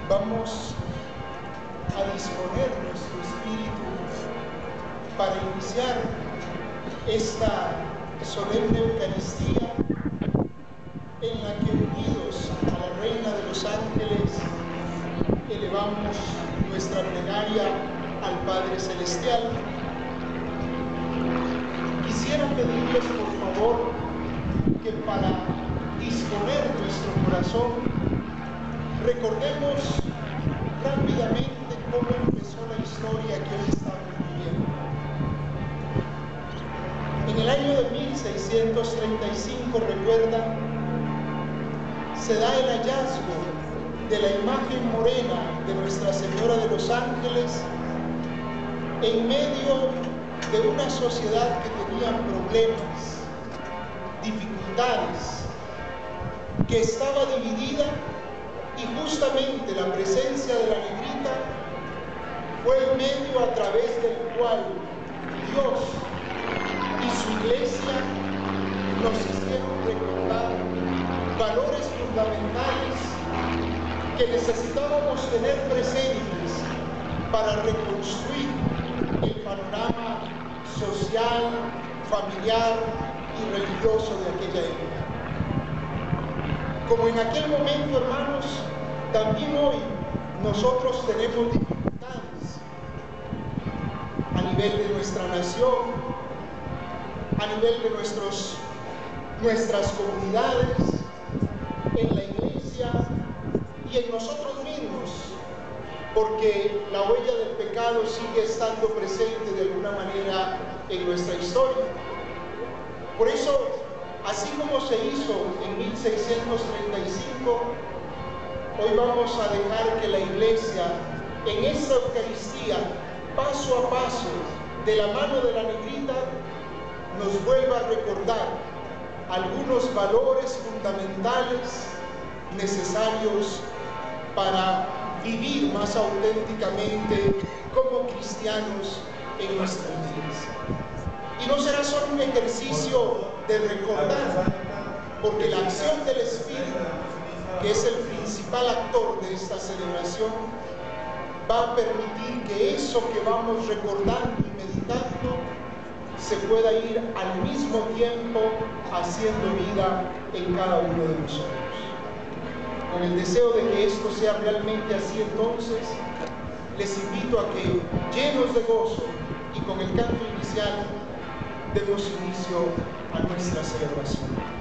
Vamos a disponer nuestro espíritu para iniciar esta solemne Eucaristía en la que, unidos a la Reina de los Ángeles, elevamos nuestra plegaria al Padre Celestial. Quisiera pedirles, por favor, que para disponer nuestro corazón recordemos rápidamente cómo empezó la historia que hoy estamos viviendo. En el año de 1635, recuerdan, se da el hallazgo de la imagen morena de Nuestra Señora de los Ángeles en medio de una sociedad que tenía problemas, dificultades, que estaba dividida, y justamente la presencia de la negrita fue el medio a través del cual Dios y su iglesia nos hicieron recordar valores fundamentales que necesitábamos tener presentes para reconstruir el panorama social, familiar y religioso de aquella época. Como en aquel momento, hermanos, también hoy nosotros tenemos dificultades a nivel de nuestra nación, a nivel de nuestras comunidades, en la iglesia y en nosotros mismos, porque la huella del pecado sigue estando presente de alguna manera en nuestra historia. Por eso, así como se hizo en 1635, hoy vamos a dejar que la Iglesia, en esta Eucaristía, paso a paso, de la mano de la negrita, nos vuelva a recordar algunos valores fundamentales necesarios para vivir más auténticamente como cristianos en nuestra iglesia. Y no será solo un ejercicio de recordar, porque la acción del Espíritu, que es el principal actor de esta celebración, va a permitir que eso que vamos recordando y meditando se pueda ir al mismo tiempo haciendo vida en cada uno de nosotros. Con el deseo de que esto sea realmente así, entonces, les invito a que, llenos de gozo y con el canto inicial, demos inicio a nuestra celebración.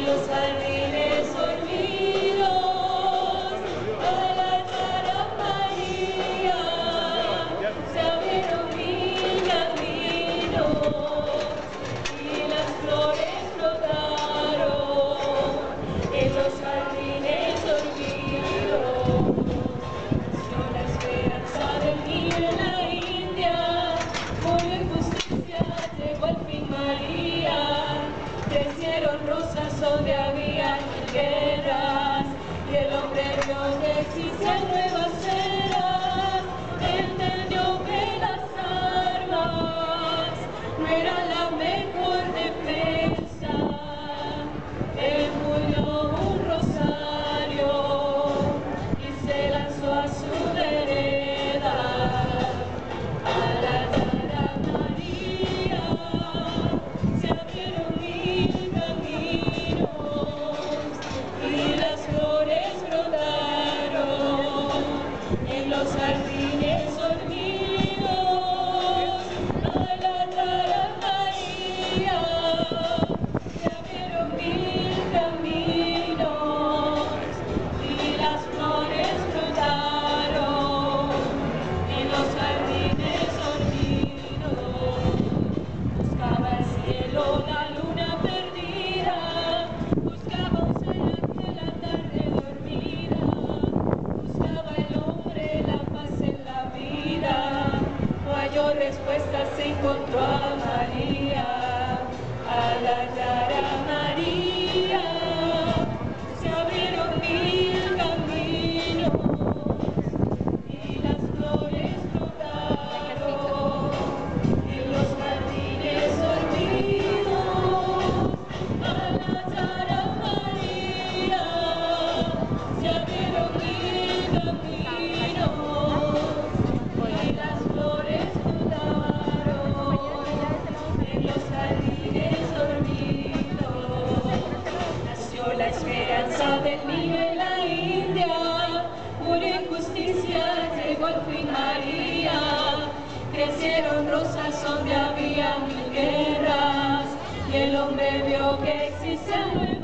en los jardines dormidos, al altar a María, se abrieron mil caminos y las flores brotaron en los jardines dormidos. Nació la esperanza del niño en la India, murió en justicia, llegó al fin María. Crecieron rosas donde había guerras, y el hombre vio que existían nuevas eras. Entendió que las armas no eran la mejor defensa. Empuñó un rosario y se lanzó a su vereda. Al altar a María se abrieron mil caminos y las flores brotaron en los jardines dormidos. Al altar a María se abrieron mil caminos y las flores brotaron en los jardines dormidos. Buscaba el cielo la luna perdida, buscaba un sueño que la tarde dormida, buscaba el hombre la paz en la vida, no halló respuestas, se encontró a María. Al altar a María se abrieron mil caminos y las flores brotaron en los jardines dormidos. Al altar a María se abrieron mil caminos y las flores brotaron en los jardines dormidos. Nació la esperanza del niño en la India, murió en justicia, llegó al fin María. Crecieron rosas donde había mil guerras, y el hombre vio que existían